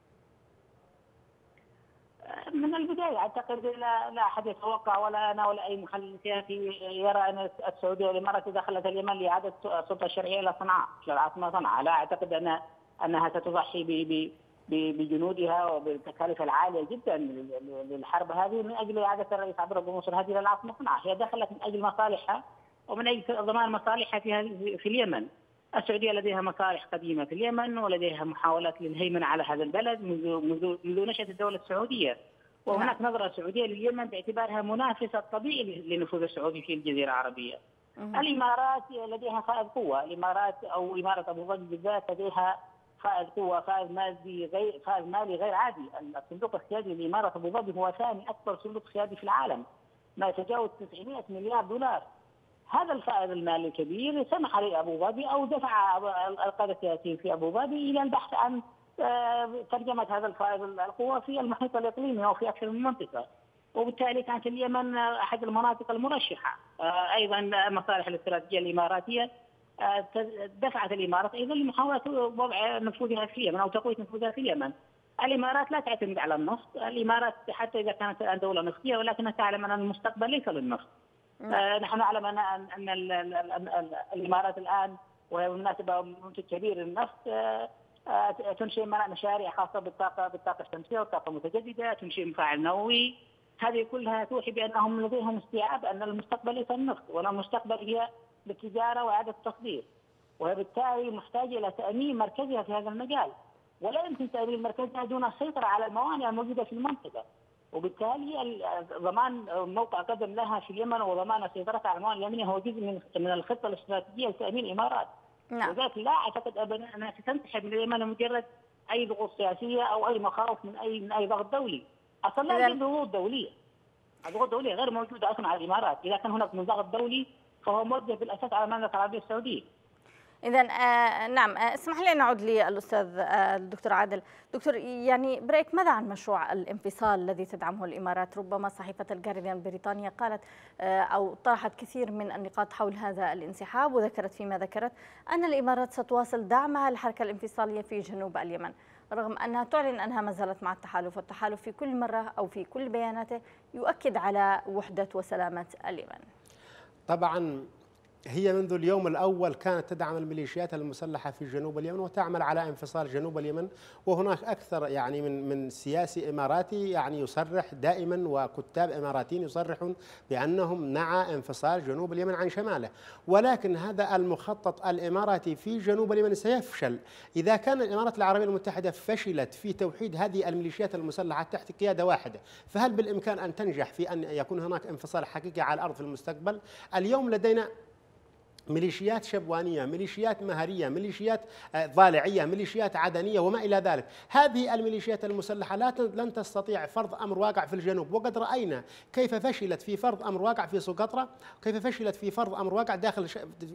من البداية أعتقد لا أحد يتوقع ولا أنا ولا أي محلل سياسي يرى أن السعودية والإمارات دخلت اليمن لإعادة السلطة الشرعية إلى صنعاء، إلى العاصمة صنعاء. لا أعتقد أنها ستضحي بجنودها وبالتكاليف العالية جدا للحرب هذه من أجل إعادة الرئيس عبد الرب منصور هذه إلى العاصمة صنعاء. هي دخلت من أجل مصالحها ومن أجل ضمان مصالحها في اليمن. السعودية لديها مصالح قديمة في اليمن، ولديها محاولات للهيمنة على هذا البلد منذ نشأة الدولة السعودية، وهناك نظرة سعودية لليمن باعتبارها منافسة طبيعي للنفوذ السعودي في الجزيرة العربية. الإمارات لديها فائض قوة، الإمارات أو إمارة أبو ظبي بالذات لديها فائض قوة، فائض مالي غير عادي. الصندوق السيادي لإمارة أبو ظبي هو ثاني أكبر صندوق سيادي في العالم، ما يتجاوز 900 مليار دولار. هذا الفائض المالي الكبير سمح لأبو ظبي أو دفع القادة السياسيين في أبو ظبي إلى البحث عن ترجمة هذا الفائض القوة في المحيط الإقليمي أو في أكثر من منطقة، وبالتالي كانت اليمن أحد المناطق المرشحة. أيضا المصالح الاستراتيجية الإماراتية دفعت الإمارات أيضا لمحاولة وضع نفوذها في اليمن أو تقوية نفوذها في اليمن. الإمارات لا تعتمد على النفط، الإمارات حتى إذا كانت دولة نفطية ولكنها تعلم أن المستقبل ليس للنفط. نحن نعلم أن الإمارات الآن وهي بالمناسبة منتج كبير للنفط تنشئ مشاريع خاصة بالطاقة الشمسية والطاقة المتجددة، تنشئ مفاعل نووي. هذه كلها توحي بأنهم لديهم استيعاب أن المستقبل ليس النفط، ولا المستقبل هي بالتجارة وإعادة التصدير، وبالتالي محتاجة إلى تأمين مركزها في هذا المجال، ولا يمكن تأمين مركزها دون السيطرة على الموانئ الموجودة في المنطقة. وبالتالي ضمان موقع قدم لها في اليمن وضمان سيطرتها على الموانئ اليمنية هو جزء من الخطة الاستراتيجية لتأمين الإمارات. وذلك لا أعتقد أبدا أنها ستنسحب من اليمن لمجرد أي ضغوط سياسية أو أي مخاوف من أي ضغط دولي. أصلا لا يوجد ضغوط دولية، الضغوط الدولية غير موجودة أصلا على الإمارات. إذا كان هناك من ضغط دولي فهو موجه بالأساس على المملكة العربية السعودية. إذا نعم، اسمح لي أن أعود للأستاذ الدكتور عادل. دكتور، يعني برأيك ماذا عن مشروع الانفصال الذي تدعمه الإمارات؟ ربما صحيفة الجارديان البريطانية قالت أو طرحت كثير من النقاط حول هذا الانسحاب، وذكرت فيما ذكرت أن الإمارات ستواصل دعمها للحركة الانفصالية في جنوب اليمن، رغم أنها تعلن أنها ما زالت مع التحالف، والتحالف في كل مرة أو في كل بياناته يؤكد على وحدة وسلامة اليمن. طبعا هي منذ اليوم الأول كانت تدعم الميليشيات المسلحة في جنوب اليمن وتعمل على انفصال جنوب اليمن، وهناك أكثر يعني من سياسي إماراتي يعني يصرح دائما، وكتاب إماراتيين يصرحون بأنهم مع انفصال جنوب اليمن عن شماله. ولكن هذا المخطط الإماراتي في جنوب اليمن سيفشل إذا كان الإمارات العربية المتحدة فشلت في توحيد هذه الميليشيات المسلحة تحت قيادة واحدة. فهل بالإمكان أن تنجح في أن يكون هناك انفصال حقيقي على الأرض في المستقبل؟ اليوم لدينا ميليشيات شبوانية، ميليشيات مهرية، ميليشيات ضالعية، ميليشيات عدنية وما إلى ذلك. هذه الميليشيات المسلحة لن تستطيع فرض أمر واقع في الجنوب، وقد رأينا كيف فشلت في فرض أمر واقع في سقطرى، كيف فشلت في فرض أمر واقع داخل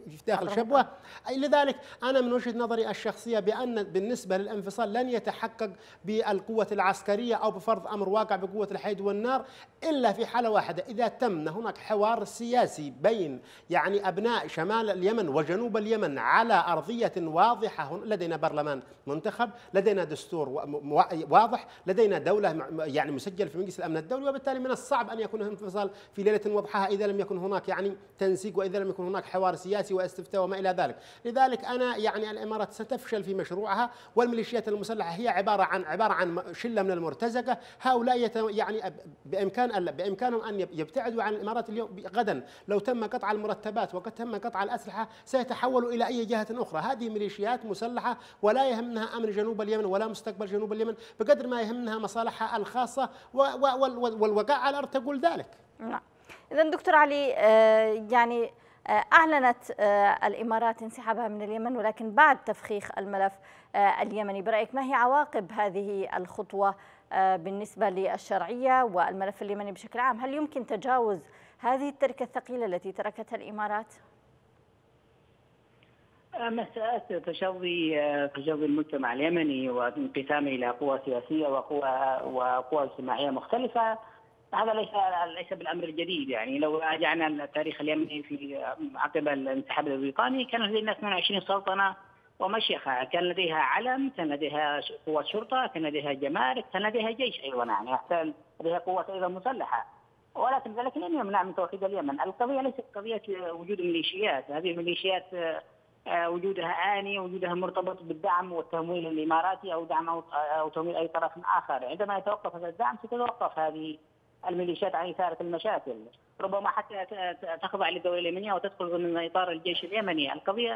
شبوة. لذلك أنا من وجهة نظري الشخصية بأن بالنسبة للانفصال لن يتحقق بالقوة العسكرية أو بفرض أمر واقع بقوة الحيد والنار إلا في حالة واحدة، إذا تم هناك حوار سياسي بين يعني أبناء شمال اليمن وجنوب اليمن على أرضية واضحة. لدينا برلمان منتخب، لدينا دستور واضح، لدينا دولة يعني مسجل في مجلس الأمن الدولي، وبالتالي من الصعب أن يكون انفصال في ليلة وضحاها إذا لم يكن هناك يعني تنسيق، وإذا لم يكن هناك حوار سياسي واستفتاء وما إلى ذلك. لذلك أنا يعني الإمارات ستفشل في مشروعها، والميليشيات المسلحة هي عبارة عن شلة من المرتزقة. هؤلاء يعني بإمكانهم أن يبتعدوا عن الإمارات اليوم. غدا لو تم قطع المرتبات وقد تم قطع الأسلحة سيتحولوا إلى أي جهة أخرى. هذه ميليشيات مسلحة ولا يهمها أمن جنوب اليمن ولا مستقبل جنوب اليمن بقدر ما يهمها مصالحها الخاصة، والوقائع على الأرض تقول ذلك. نعم. إذن دكتور علي، يعني أعلنت الإمارات انسحابها من اليمن، ولكن بعد تفخيخ الملف اليمني. برأيك ما هي عواقب هذه الخطوة بالنسبة للشرعية والملف اليمني بشكل عام؟ هل يمكن تجاوز هذه التركة الثقيلة التي تركتها الإمارات؟ مسألة تشظي المجتمع اليمني وانقسامه إلى قوى سياسية وقوى اجتماعية مختلفة، هذا ليس بالأمر الجديد. يعني لو راجعنا التاريخ اليمني في عقب الانسحاب البريطاني كان لدينا 22 سلطنة ومشيخة، كان لديها علم، كان لديها قوة شرطة، كان لديها جمارك، كان لديها جيش أيضا، يعني حتى لديها قوة أيضا مسلحة. ولكن ذلك لم يمنع من توحيد اليمن. القضية ليست قضية وجود ميليشيات، هذه الميليشيات وجودها آني، وجودها مرتبط بالدعم والتمويل الإماراتي أو دعم أو تمويل أي طرف آخر. عندما يتوقف هذا الدعم ستتوقف هذه الميليشيات عن إثارة المشاكل، ربما حتى تخضع للدولة اليمنية وتدخل ضمن إطار الجيش اليمني. القضية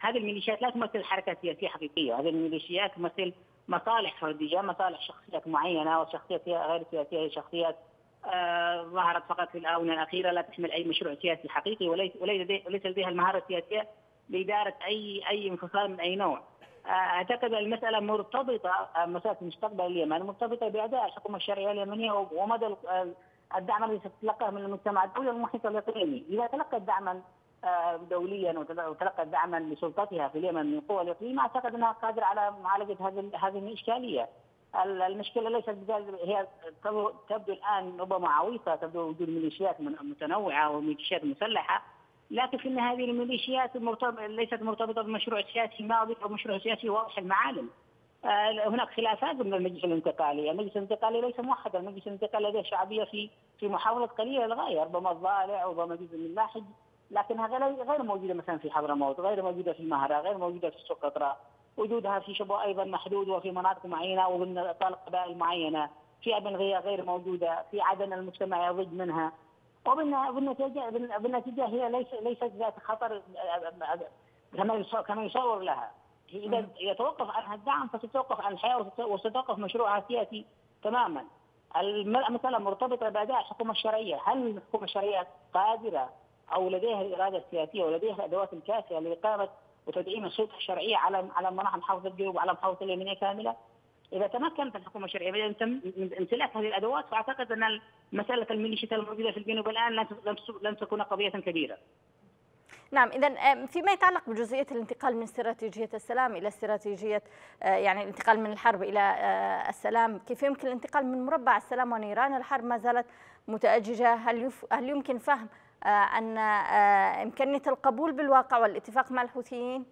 هذه الميليشيات لا تمثل حركة سياسية حقيقية، هذه الميليشيات تمثل مصالح فردية، مصالح شخصيات معينة، وشخصيات غير سياسية هي شخصيات ظهرت فقط في الآونة الأخيرة، لا تحمل أي مشروع سياسي حقيقي، وليس لديها المهارة السياسية لإدارة أي انفصال من أي نوع. أعتقد المسألة مرتبطة، مسألة مستقبل اليمن مرتبطة بأداء الحكومة الشرعية اليمنية ومدى الدعم الذي ستتلقاه من المجتمع الدولي والمحيط الإقليمي. إذا تلقت دعما دوليا وتلقت دعما لسلطتها في اليمن من قوى الإقليم، أعتقد أنها قادرة على معالجة هذه الإشكالية. المشكلة ليست هي تبدو الآن ربما عويصة، تبدو وجود ميليشيات متنوعة وميليشيات مسلحة، لكن في النهاية هذه الميليشيات ليست مرتبطة بمشروع سياسي ماضي أو مشروع سياسي واضح المعالم. هناك خلافات ضمن المجلس الانتقالي، المجلس الانتقالي ليس موحدا، المجلس الانتقالي لديه شعبية في محاولة قليلة للغاية، ربما الضالع وربما جزء من اللاحج، لكنها غير موجودة مثلا في حضرموت، غير موجودة في المهرة، غير موجودة في سقطرى، وجودها في شبوة أيضا محدود وفي مناطق معينة وضمن قبائل معينة، في أبنغية غير موجودة، في عدن المجتمع يضج منها، وبالنتيجة هي ليست ذات خطر كما يصور لها. إذا يتوقف عنها الدعم فستتوقف عن الحياة وستتوقف مشروعها السياسي تماما. المسألة مرتبطة بأداء الحكومة الشرعية، هل الحكومة الشرعية قادرة أو لديها الإرادة السياسية ولديها الأدوات الكافية لإقامة وتدعيم السلطة الشرعية على مناحي محافظة الجنوب وعلى محافظة اليمنية كاملة؟ إذا تمكنت الحكومة الشرعية من امتلاك هذه الأدوات، فأعتقد أن مسألة الميليشيات الموجودة في الجنوب الآن لن تكون قضية كبيرة. نعم، إذا فيما يتعلق بجزئية الانتقال من استراتيجية السلام إلى استراتيجية يعني الانتقال من الحرب إلى السلام، كيف يمكن الانتقال من مربع السلام ونيران الحرب ما زالت متأججة؟ هل يمكن فهم أن إمكانية القبول بالواقع والاتفاق مع الحوثيين؟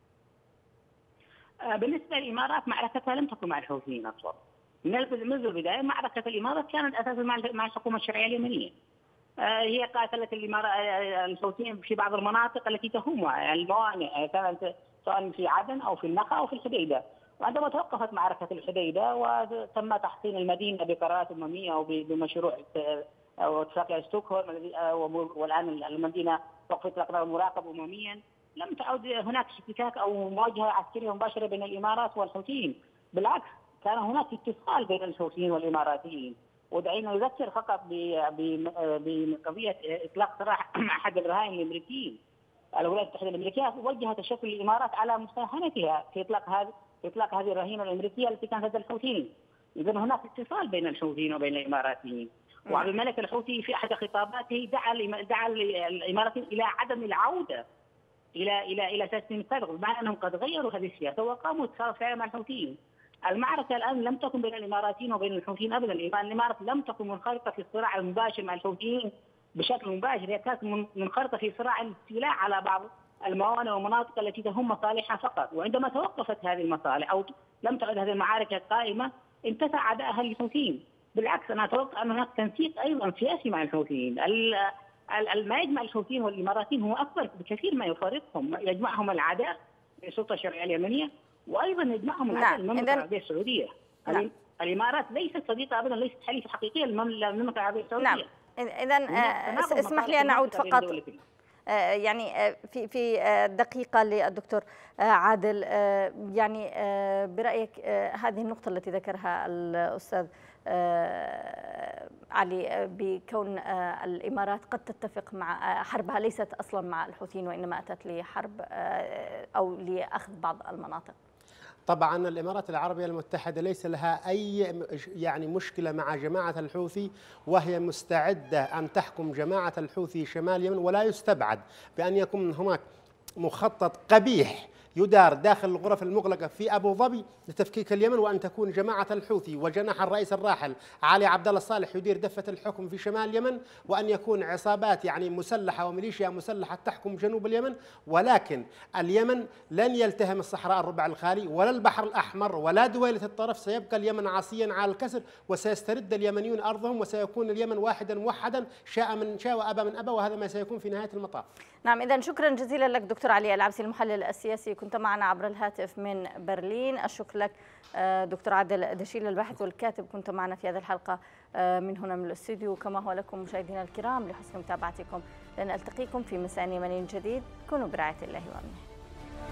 بالنسبة للإمارات معركتها لم تكن مع الحوثيين أصلا. منذ البداية معركة الإمارات كانت أساسا مع الحكومة الشرعية اليمنية. هي قاتلت الحوثيين في بعض المناطق التي تهمها الموانئ، كانت سواء في عدن أو في النخا أو في الحديدة. وعندما توقفت معركة الحديدة وتم تحصين المدينة بقرارات أممية أو بمشروع اتفاقية ستوكهولم، والآن المدينة وقفت الأقرار المراقب أمميا، لم تعد هناك احتكاك أو مواجهة عسكرية مباشرة بين الإمارات والحوثيين، بالعكس كان هناك اتصال بين الحوثيين والإماراتيين. ودعينا نذكر فقط بقضية إطلاق سراح أحد الرهائن الأمريكيين. الولايات المتحدة الأمريكية وجهت الشكل الإمارات على مساهمتها في إطلاق هذه الرهينة الأمريكية التي كانت لدى الحوثيين. إذن هناك اتصال بين الحوثيين وبين الإماراتيين. وعبد الملك الحوثي في أحد خطاباته دعا الإماراتيين إلى عدم العودة إلى تسليم السابق، بمعنى أنهم قد غيروا هذه السياسة وقاموا اتصال فعلا مع الحوثيين. المعركة الآن لم تكن بين الإماراتيين وبين الحوثيين أبدا، الإمارات لم تكن منخرطة في الصراع المباشر مع الحوثيين بشكل مباشر، هي كانت منخرطة في صراع الاستيلاء على بعض الموانئ والمناطق التي تهم مصالحها فقط. وعندما توقفت هذه المصالح أو لم تعد هذه المعارك قائمة، انتفع عداءها للحوثيين. بالعكس أنا أتوقع أن هناك تنسيق أيضا سياسي مع الحوثيين. ما يجمع الحوثيين والإماراتيين هو أكبر بكثير ما يفارقهم، يجمعهم العداء للسلطة الشرعية اليمنية، وأيضا يجمعهم العداء للمملكة العربية السعودية. الإمارات ليست صديقة أبدا، ليست حليفة حقيقية للمملكة العربية السعودية. نعم، إذا اسمح لي أن أعود فقط يعني في دقيقة للدكتور عادل، يعني برأيك هذه النقطة التي ذكرها الأستاذ علي بكون الإمارات قد تتفق مع حربها ليست أصلا مع الحوثيين وإنما أتت لحرب أو لأخذ بعض المناطق. طبعا الإمارات العربية المتحدة ليس لها أي يعني مشكلة مع جماعة الحوثي، وهي مستعدة أن تحكم جماعة الحوثي شمال اليمن، ولا يستبعد بأن يكون هناك مخطط قبيح يدار داخل الغرف المغلقة في أبو ظبي لتفكيك اليمن، وأن تكون جماعة الحوثي وجناح الرئيس الراحل علي عبد الله الصالح يدير دفة الحكم في شمال اليمن، وأن يكون عصابات يعني مسلحة وميليشيا مسلحة تحكم جنوب اليمن. ولكن اليمن لن يلتهم الصحراء الربع الخالي ولا البحر الأحمر ولا دويلة الطرف، سيبقى اليمن عاصيا على الكسر، وسيسترد اليمنيون أرضهم، وسيكون اليمن واحدا موحدا، شاء من شاء وأبى من أبى، وهذا ما سيكون في نهاية المطاف. نعم، إذا شكرا جزيلا لك دكتور علي العبسي المحلل السياسي، كنت معنا عبر الهاتف من برلين. الشكر لك دكتور عادل دشيل الباحث والكاتب، كنت معنا في هذه الحلقة من هنا من الاستوديو. كما هو لكم مشاهدينا الكرام لحسن متابعتكم، لن ألتقيكم في مساء يمني جديد. كونوا برعاية الله وأمنه.